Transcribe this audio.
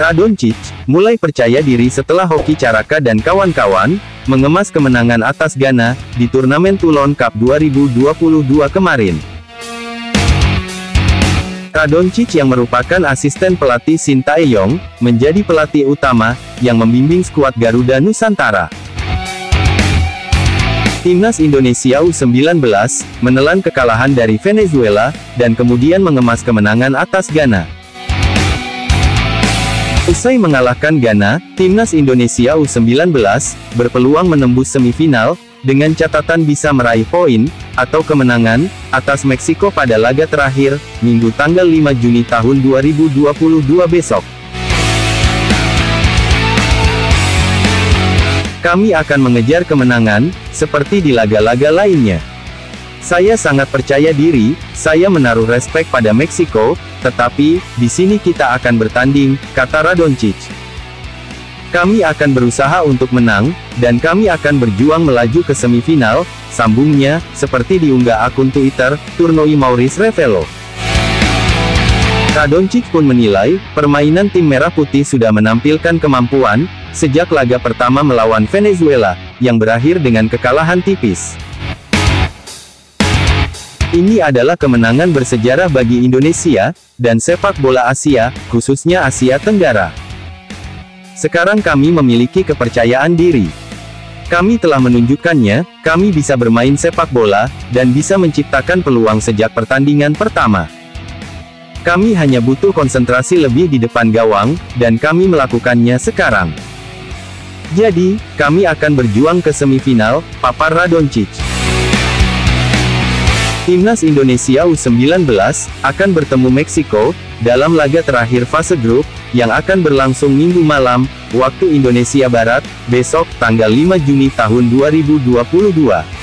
Radonjic mulai percaya diri setelah Hoki Caraka dan kawan-kawan mengemas kemenangan atas Ghana di turnamen Toulon Cup 2022 kemarin. Radonjic yang merupakan asisten pelatih Sintayong, menjadi pelatih utama yang membimbing skuad Garuda Nusantara. Timnas Indonesia U19 menelan kekalahan dari Venezuela dan kemudian mengemas kemenangan atas Ghana. Usai mengalahkan Ghana, Timnas Indonesia U19 berpeluang menembus semifinal dengan catatan bisa meraih poin atau kemenangan atas Meksiko pada laga terakhir Minggu tanggal 5 Juni tahun 2022 besok. Kami akan mengejar kemenangan seperti di laga-laga lainnya. Saya sangat percaya diri, saya menaruh respek pada Meksiko, tetapi di sini kita akan bertanding, kata Radonjic. Kami akan berusaha untuk menang, dan kami akan berjuang melaju ke semifinal, sambungnya, seperti diunggah akun Twitter, Tournoi Maurice Revello. Radonjic pun menilai, permainan tim Merah Putih sudah menampilkan kemampuan, sejak laga pertama melawan Venezuela, yang berakhir dengan kekalahan tipis. Ini adalah kemenangan bersejarah bagi Indonesia, dan sepak bola Asia, khususnya Asia Tenggara. Sekarang kami memiliki kepercayaan diri. Kami telah menunjukkannya, kami bisa bermain sepak bola, dan bisa menciptakan peluang sejak pertandingan pertama. Kami hanya butuh konsentrasi lebih di depan gawang, dan kami melakukannya sekarang. Jadi, kami akan berjuang ke semifinal, papar Radonjic. Timnas Indonesia U19 akan bertemu Meksiko dalam laga terakhir fase grup yang akan berlangsung Minggu malam waktu Indonesia Barat besok tanggal 5 Juni tahun 2022.